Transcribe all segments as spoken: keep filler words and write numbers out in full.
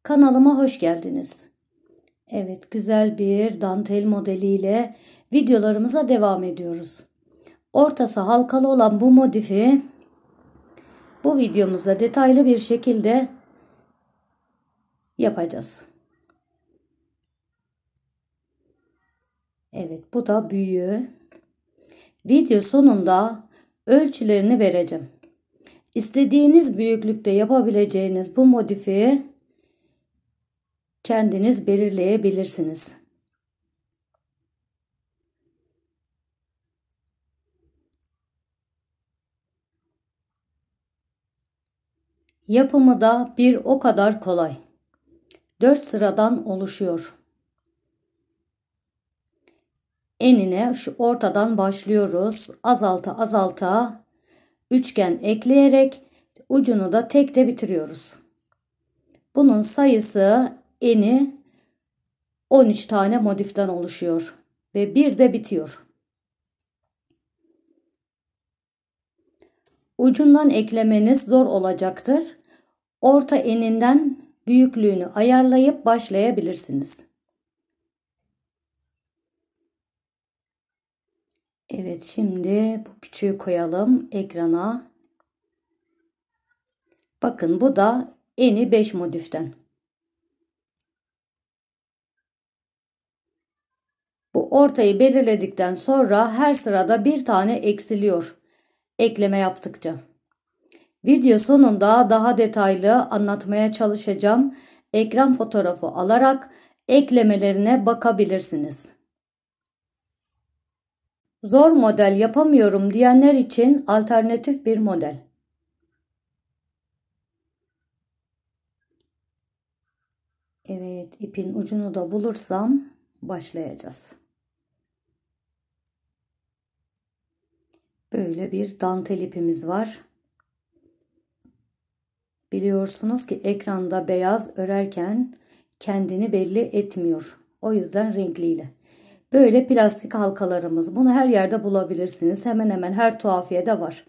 Kanalıma hoş geldiniz. Evet, güzel bir dantel modeliyle videolarımıza devam ediyoruz. Ortası halkalı olan bu motifi bu videomuzda detaylı bir şekilde yapacağız. Evet, bu da büyüğü. Video sonunda ölçülerini vereceğim. İstediğiniz büyüklükte yapabileceğiniz bu motifi kendiniz belirleyebilirsiniz. Yapımı da bir o kadar kolay. dört sıradan oluşuyor. Enine şu ortadan başlıyoruz. Azalta azalta üçgen ekleyerek ucunu da tekte bitiriyoruz. Bunun sayısı eni on üç tane motiften oluşuyor ve bir de bitiyor. Ucundan eklemeniz zor olacaktır. Orta eninden büyüklüğünü ayarlayıp başlayabilirsiniz. Evet, şimdi bu küçüğü koyalım ekrana. Bakın, bu da eni beş motiften. Bu ortayı belirledikten sonra her sırada bir tane eksiliyor ekleme yaptıkça. Video sonunda daha detaylı anlatmaya çalışacağım. Ekran fotoğrafı alarak eklemelerine bakabilirsiniz. Zor model yapamıyorum diyenler için alternatif bir model. Evet, ipin ucunu da bulursam başlayacağız. Böyle bir dantel ipimiz var. Biliyorsunuz ki ekranda beyaz örerken kendini belli etmiyor. O yüzden renkliyle. Böyle plastik halkalarımız. Bunu her yerde bulabilirsiniz. Hemen hemen her tuhafiyede var.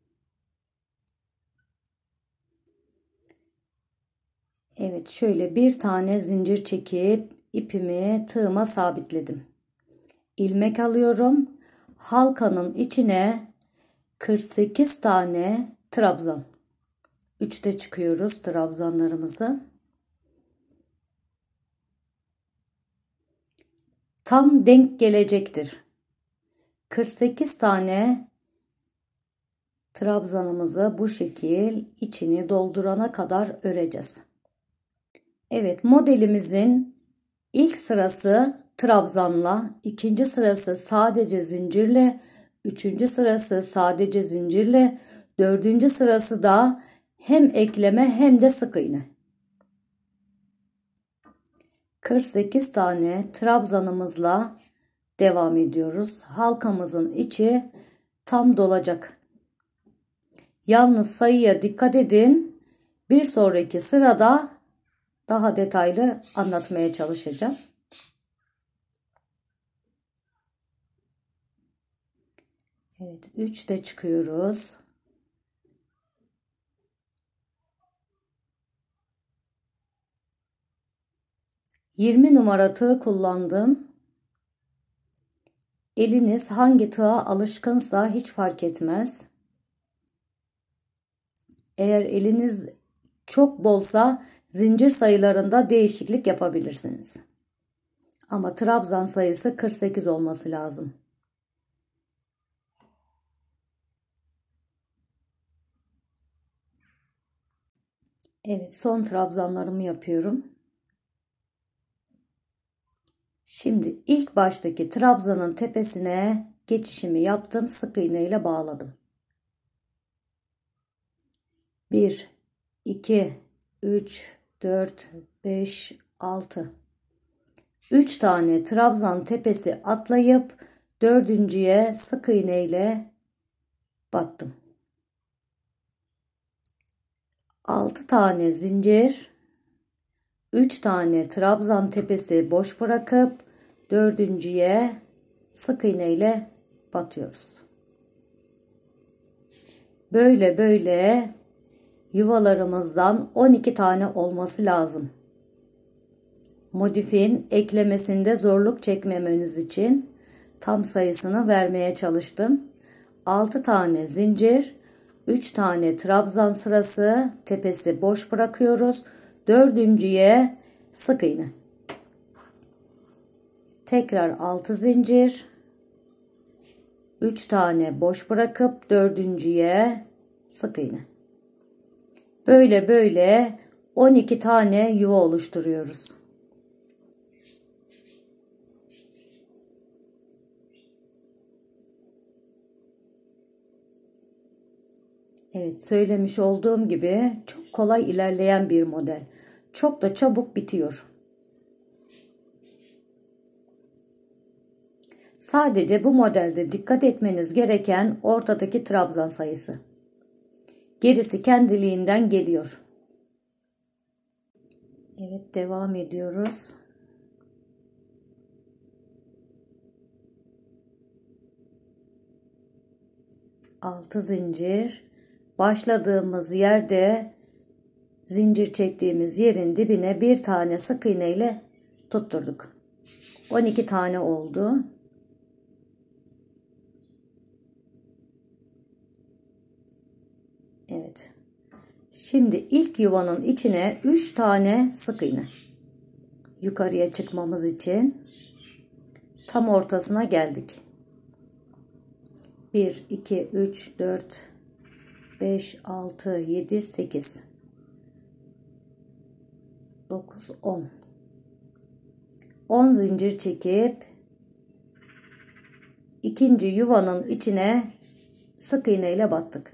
Evet, şöyle bir tane zincir çekip ipimi tığıma sabitledim. İlmek alıyorum. Halkanın içine kırk sekiz tane trabzan. üçte çıkıyoruz trabzanlarımızı. Tam denk gelecektir. kırk sekiz tane trabzanımızı bu şekil içini doldurana kadar öreceğiz. Evet, modelimizin ilk sırası trabzanla, ikinci sırası sadece zincirle, üçüncü sırası sadece zincirle, dördüncü sırası da hem ekleme hem de sık iğne. kırk sekiz tane trabzanımızla devam ediyoruz. Halkamızın içi tam dolacak. Yalnız sayıya dikkat edin. Bir sonraki sırada daha detaylı anlatmaya çalışacağım. Evet, üçte çıkıyoruz. yirmi numara tığ kullandım. Eliniz hangi tığa alışkınsa hiç fark etmez. Eğer eliniz çok bolsa zincir sayılarında değişiklik yapabilirsiniz. Ama trabzan sayısı kırk sekiz olması lazım. Evet, son trabzanlarımı yapıyorum. Şimdi ilk baştaki trabzanın tepesine geçişimi yaptım. Sık iğne ile bağladım. bir, iki, üç, dört, beş, altı. üç tane trabzan tepesi atlayıp dördüncüye sık iğne ile battım. altı tane zincir, üç tane trabzan tepesi boş bırakıp dördüncüye sık iğne ile batıyoruz. Böyle böyle yuvalarımızdan on iki tane olması lazım. modifin eklemesinde zorluk çekmemeniz için tam sayısını vermeye çalıştım. altı tane zincir, üç tane trabzan sırası, tepesi boş bırakıyoruz. Dördüncüye sık iğne. Tekrar altı zincir, üç tane boş bırakıp dördüncüye sık iğne. Böyle böyle on iki tane yuva oluşturuyoruz. Evet, söylemiş olduğum gibi çok kolay ilerleyen bir model. Çok da çabuk bitiyor. Sadece bu modelde dikkat etmeniz gereken ortadaki trabzan sayısı. Gerisi kendiliğinden geliyor. Evet, devam ediyoruz. altı zincir. Başladığımız yerde zincir çektiğimiz yerin dibine bir tane sık iğne ile tutturduk. on iki tane oldu. Evet. Şimdi ilk yuvanın içine üç tane sık iğne. Yukarıya çıkmamız için tam ortasına geldik. bir, iki, üç, dört, beş, altı, yedi, sekiz, dokuz, on. on zincir çekip ikinci yuvanın içine sık iğne ile battık.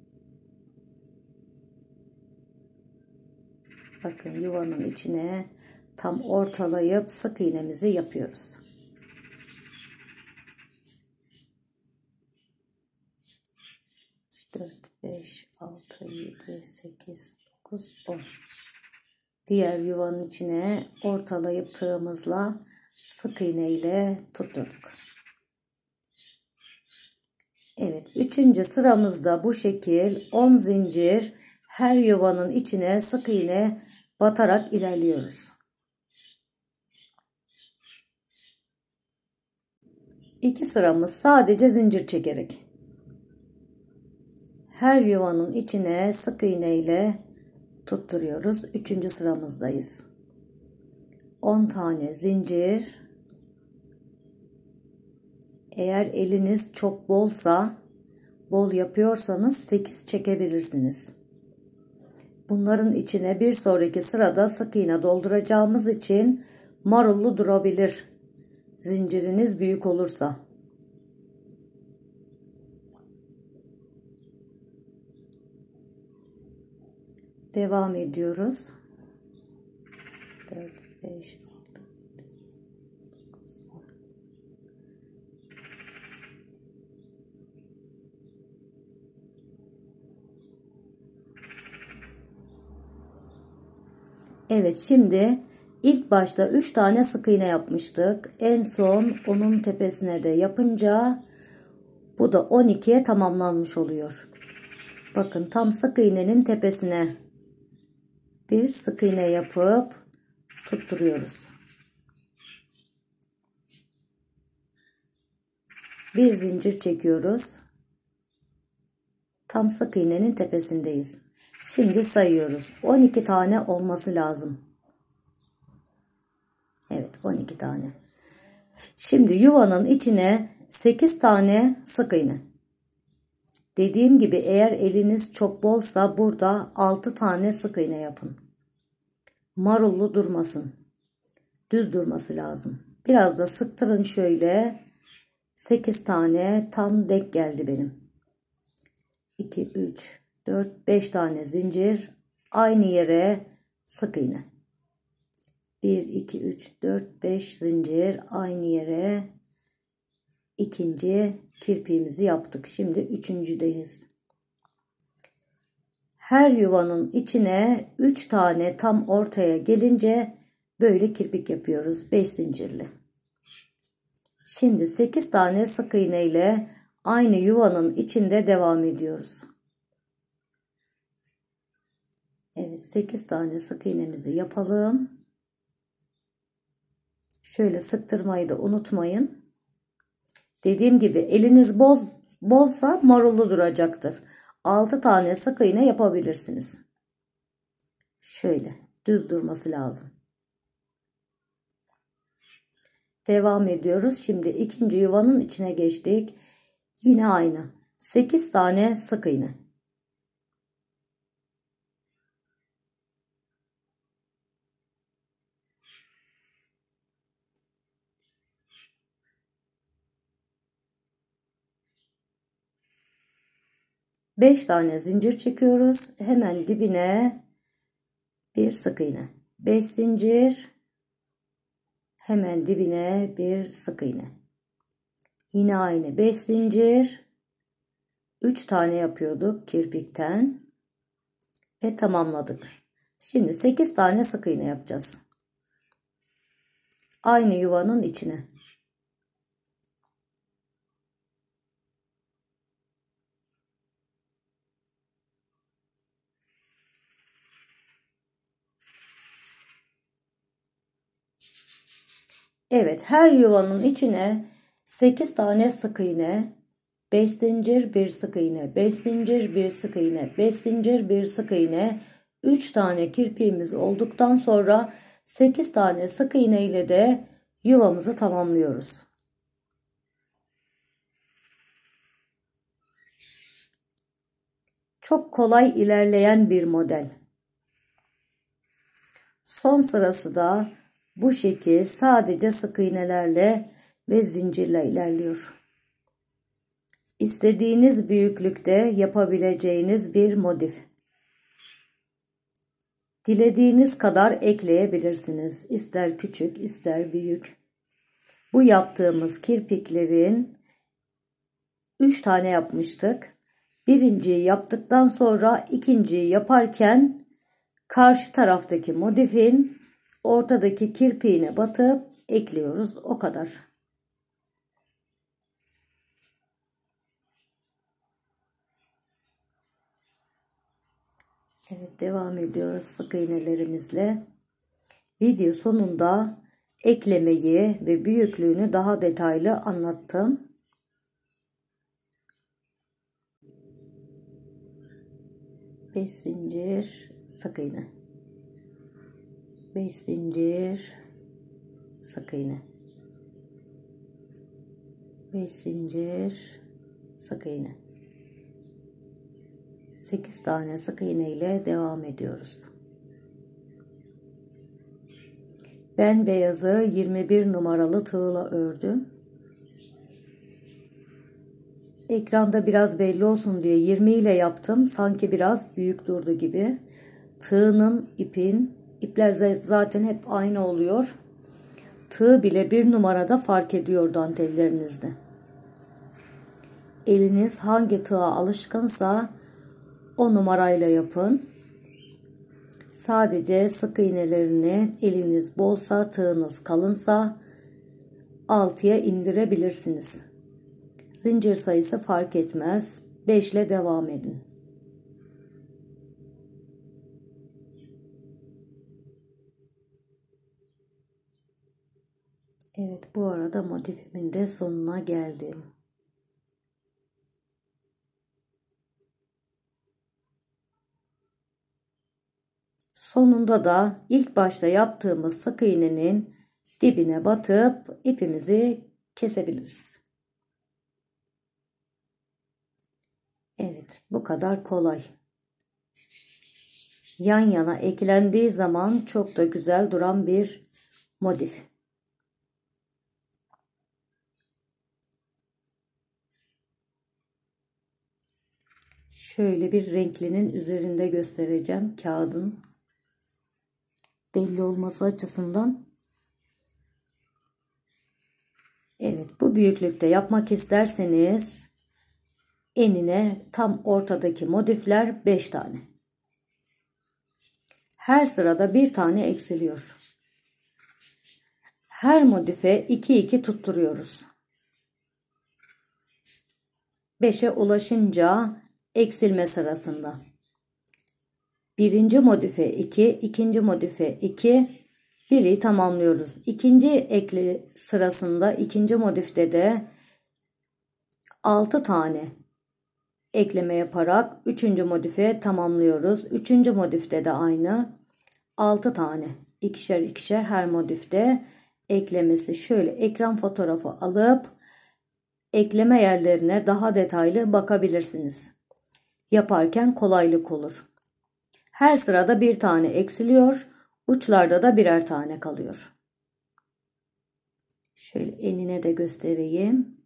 Bakın, yuvanın içine tam ortalayıp sık iğnemizi yapıyoruz. dört, beş, altı, yedi, sekiz, dokuz, on. Diğer yuvanın içine ortalayıp tığımızla sık iğne ile tutturduk. Evet, üçüncü sıramızda bu şekil on zincir her yuvanın içine sık iğne batarak ilerliyoruz. İki sıramız sadece zincir çekerek. Her yuvanın içine sık iğne ile tutturuyoruz. Üçüncü sıramızdayız. on tane zincir. Eğer eliniz çok bolsa, bol yapıyorsanız sekiz çekebilirsiniz. Bunların içine bir sonraki sırada sık iğne dolduracağımız için marullu durabilir. Zinciriniz büyük olursa. Devam ediyoruz. dört, beş, altı, dokuz, on. Evet, şimdi ilk başta üç tane sık iğne yapmıştık. En son onun tepesine de yapınca bu da on ikiye tamamlanmış oluyor. Bakın, tam sık iğnenin tepesine bir sık iğne yapıp tutturuyoruz. Bir zincir çekiyoruz. Tam sık iğnenin tepesindeyiz. Şimdi sayıyoruz. on iki tane olması lazım. Evet, on iki tane. Şimdi yuvanın içine sekiz tane sık iğne. Dediğim gibi eğer eliniz çok bolsa burada altı tane sık iğne yapın. Marullu durmasın. Düz durması lazım. Biraz da sıktırın şöyle. sekiz tane tam denk geldi benim. iki, üç, dört, beş tane zincir. Aynı yere sık iğne. bir, iki, üç, dört, beş zincir. Aynı yere ikinci kirpiğimizi yaptık. Şimdi üçüncüdeyiz. Her yuvanın içine üç tane tam ortaya gelince böyle kirpik yapıyoruz. beş zincirli. Şimdi sekiz tane sık iğne ile aynı yuvanın içinde devam ediyoruz. Evet, sekiz tane sık iğnemizi yapalım. Şöyle sıktırmayı da unutmayın. Dediğim gibi eliniz bol, bolsa marullu duracaktır. altı tane sık iğne yapabilirsiniz. Şöyle düz durması lazım. Devam ediyoruz. Şimdi ikinci yuvanın içine geçtik. Yine aynı. sekiz tane sık iğne. beş tane zincir çekiyoruz. Hemen dibine bir sık iğne. beş zincir. Hemen dibine bir sık iğne. Yine aynı beş zincir. üç tane yapıyorduk kirpikten ve tamamladık. Şimdi sekiz tane sık iğne yapacağız. Aynı yuvanın içine. Evet, her yuvanın içine sekiz tane sık iğne, beş zincir, bir sık iğne, beş zincir, bir sık iğne, beş zincir, bir sık iğne, üç tane kirpiğimiz olduktan sonra sekiz tane sık iğne ile de yuvamızı tamamlıyoruz. Çok kolay ilerleyen bir model. Son sırası da bu şekil sadece sık iğnelerle ve zincirle ilerliyor. İstediğiniz büyüklükte yapabileceğiniz bir motif. Dilediğiniz kadar ekleyebilirsiniz. İster küçük, ister büyük. Bu yaptığımız kirpiklerin üç tane yapmıştık. Birinciyi yaptıktan sonra ikinciyi yaparken karşı taraftaki motifin ortadaki kirpiğine batıp ekliyoruz. O kadar. Evet, devam ediyoruz sık iğnelerimizle. Video sonunda eklemeyi ve büyüklüğünü daha detaylı anlattım. beş zincir sık iğne. beş zincir sık iğne. beş zincir sık iğne. sekiz tane sık iğne ile devam ediyoruz. Ben beyazı yirmi bir numaralı tığla ördüm. Ekranda biraz belli olsun diye yirmi ile yaptım. Sanki biraz büyük durdu gibi. Tığının, ipin, ipler zaten hep aynı oluyor. Tığ bile bir numarada fark ediyor dantellerinizde. Eliniz hangi tığa alışkınsa o numarayla yapın. Sadece sık iğnelerini eliniz bolsa, tığınız kalınsa altıya indirebilirsiniz. Zincir sayısı fark etmez. beş ile devam edin. Evet, bu arada motifimin de sonuna geldim. Sonunda da ilk başta yaptığımız sık iğnenin dibine batıp ipimizi kesebiliriz. Evet, bu kadar kolay. Yan yana eklendiği zaman çok da güzel duran bir motif. Şöyle bir renklinin üzerinde göstereceğim kağıdın belli olması açısından. Evet, bu büyüklükte yapmak isterseniz enine tam ortadaki motifler beş tane. Her sırada bir tane eksiliyor. Her motife iki iki tutturuyoruz. beşe ulaşınca eksilme sırasında. Birinci motife iki, ikinci motife iki, biri tamamlıyoruz. İkinci ekli sırasında, ikinci motifte de altı tane ekleme yaparak üçüncü motifi tamamlıyoruz. Üçüncü motifte de aynı altı tane, ikişer ikişer her motifte eklemesi. Şöyle ekran fotoğrafı alıp ekleme yerlerine daha detaylı bakabilirsiniz. Yaparken kolaylık olur. Her sırada bir tane eksiliyor, uçlarda da birer tane kalıyor. Şöyle enine de göstereyim.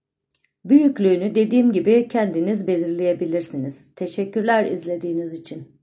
Büyüklüğünü dediğim gibi kendiniz belirleyebilirsiniz. Teşekkürler izlediğiniz için.